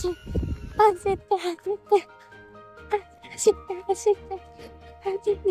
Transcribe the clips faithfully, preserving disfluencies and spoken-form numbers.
走って走って走って走って走って。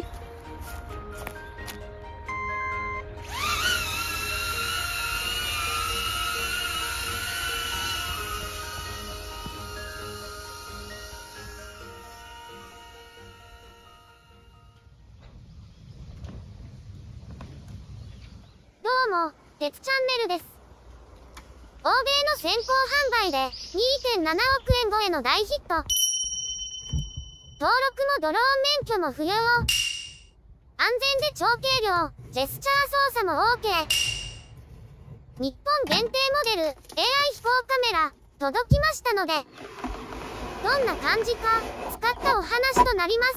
どうも、鉄チャンネルです。欧米の先行販売で にてんななおくえん超えの大ヒット。登録もドローン免許も不要。安全で超軽量、ジェスチャー操作も オーケー。日本限定モデル エーアイ 飛行カメラ届きましたので、どんな感じか使ったお話となります。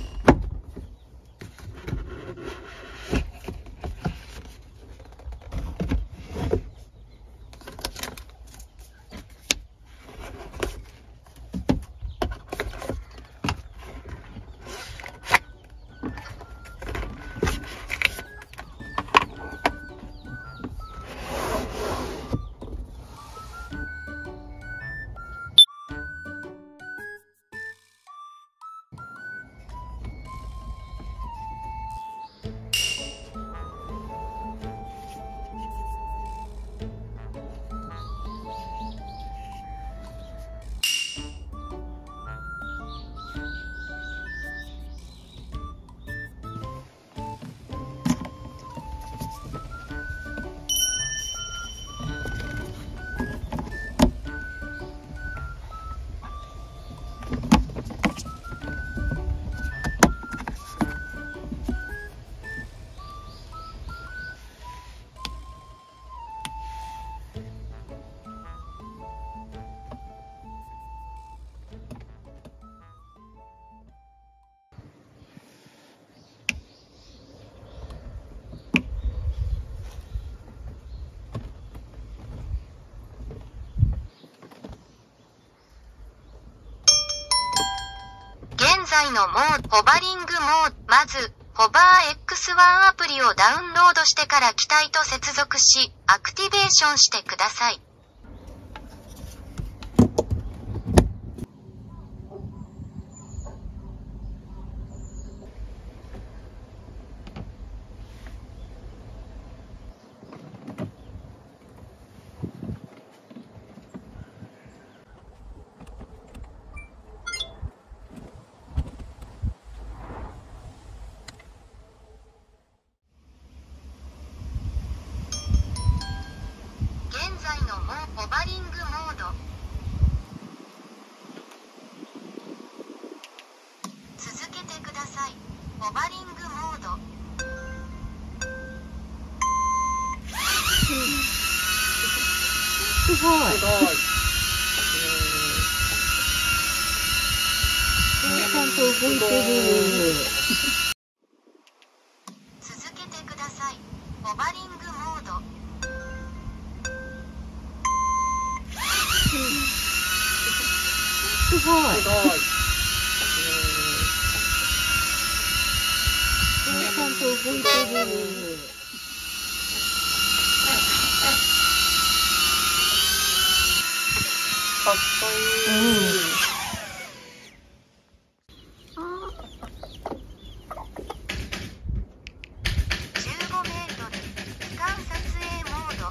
現在のモード、ホバリングモード。まず、ホバー エックスワン アプリをダウンロードしてから機体と接続し、アクティベーションしてください。現在のモーホバリングモード。続けてください。ホバリングモード。 すごい。 すごい。 ちゃんと動いてる。 続けてください。ホバリングモード。 すごい。 すごい。 ちゃんと動いてる。 かっこいい。 うんじゅうごメートル。俯瞰撮影モード。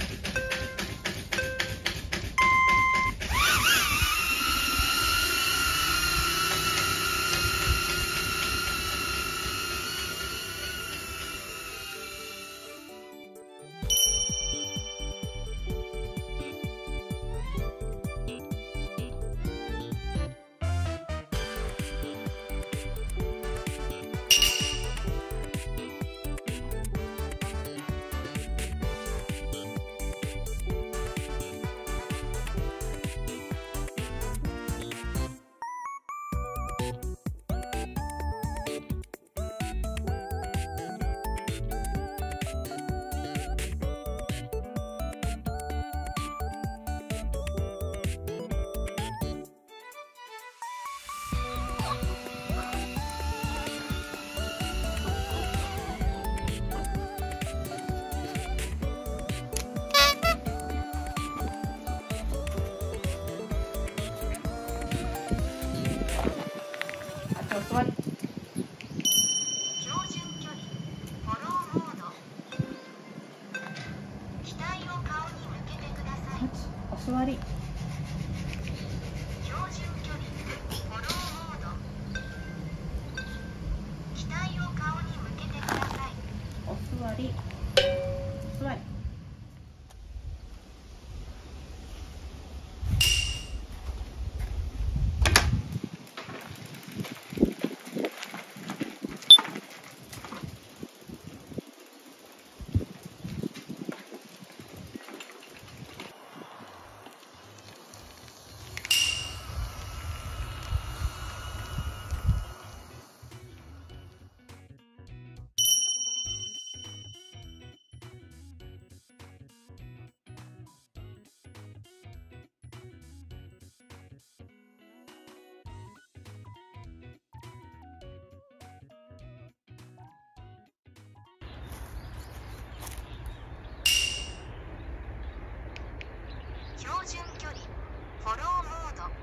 座り、座り。 標準距離、フォローモード。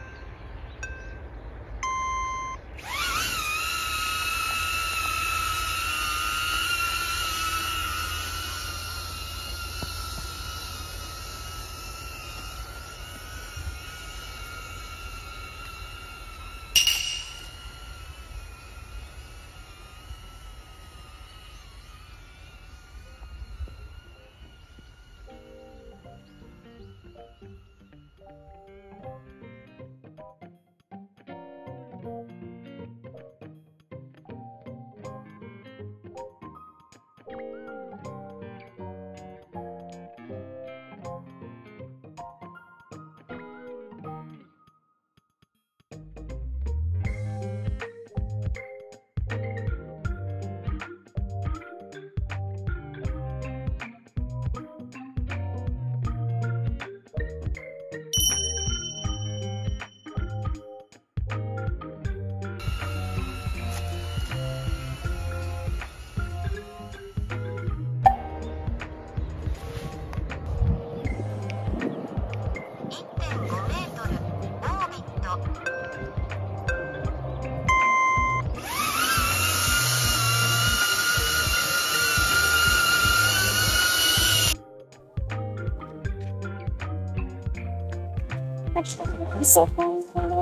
そう本当だ。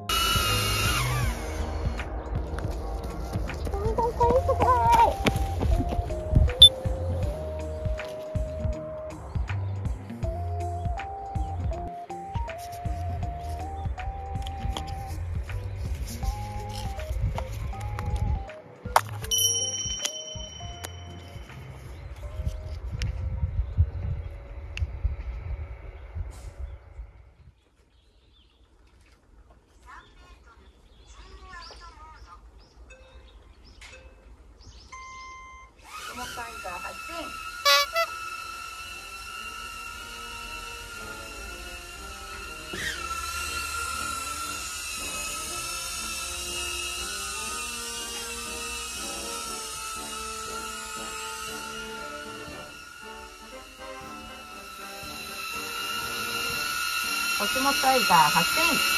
もう一回から発進。腰もタイガー発進。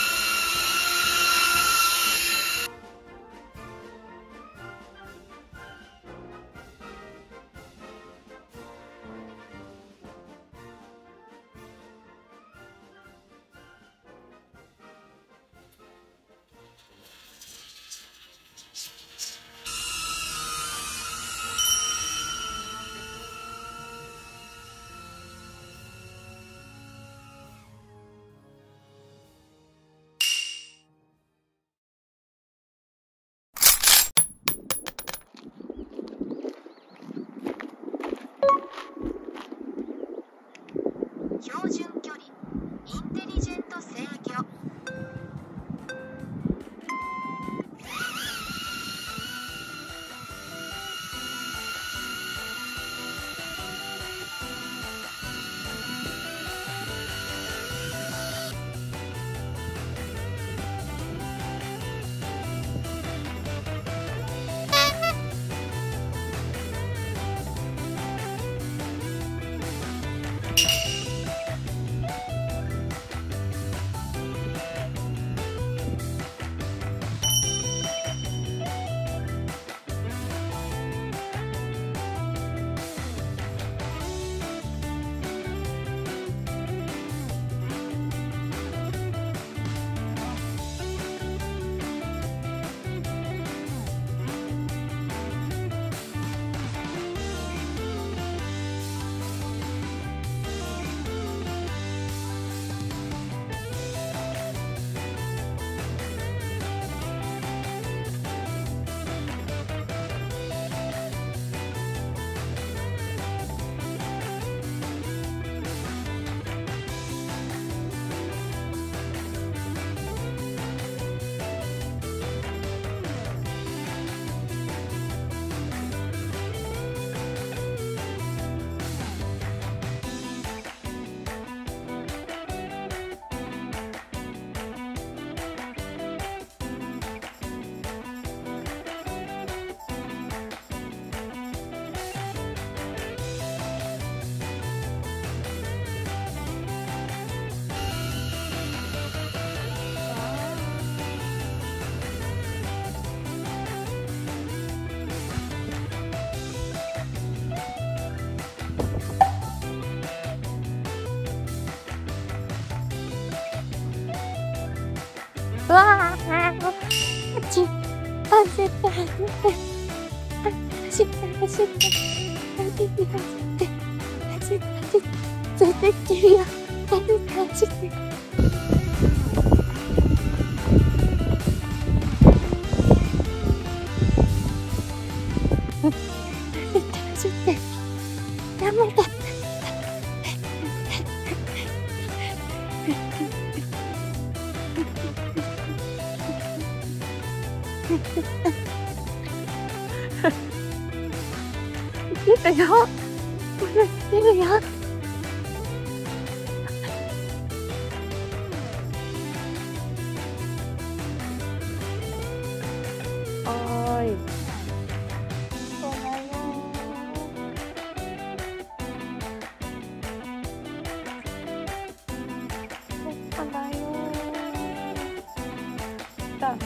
わあ、ち、走って走って、走って走って、走って走って、走って走って、ずっと行ってるよ。走って走って。走って、ダメだ。来てるよ。まだ来てるよ。はーい。そうだよー。そうだよー。だ。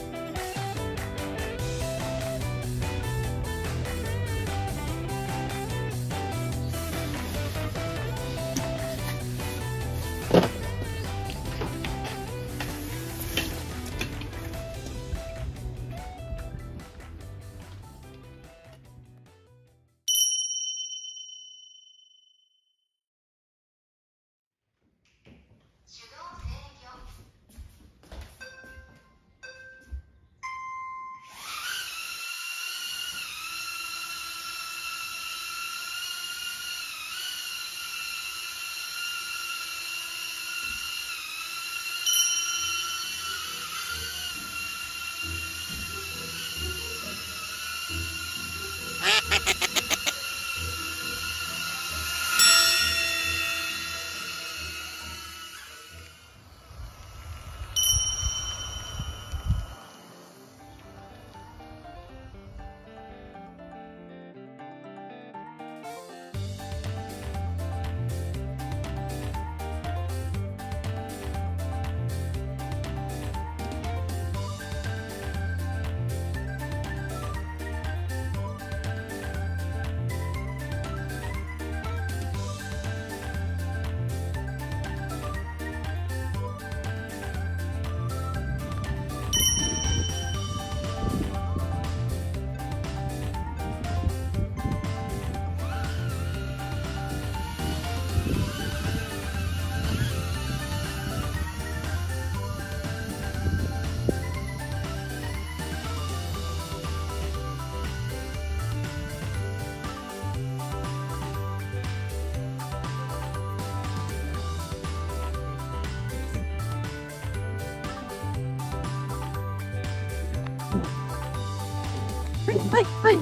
はいはい。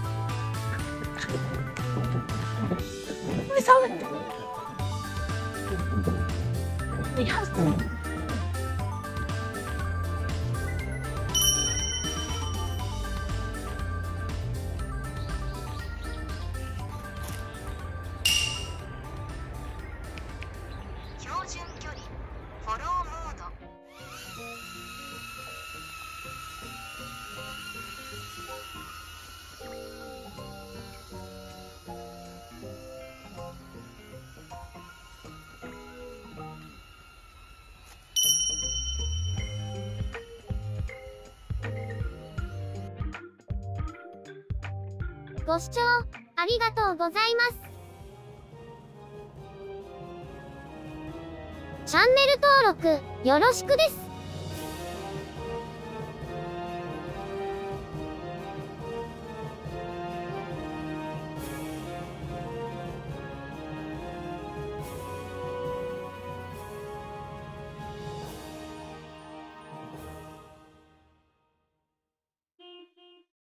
寒い。いや。 標準距離、フォローモード。 ご視聴ありがとうございます。チャンネル登録よろしくです。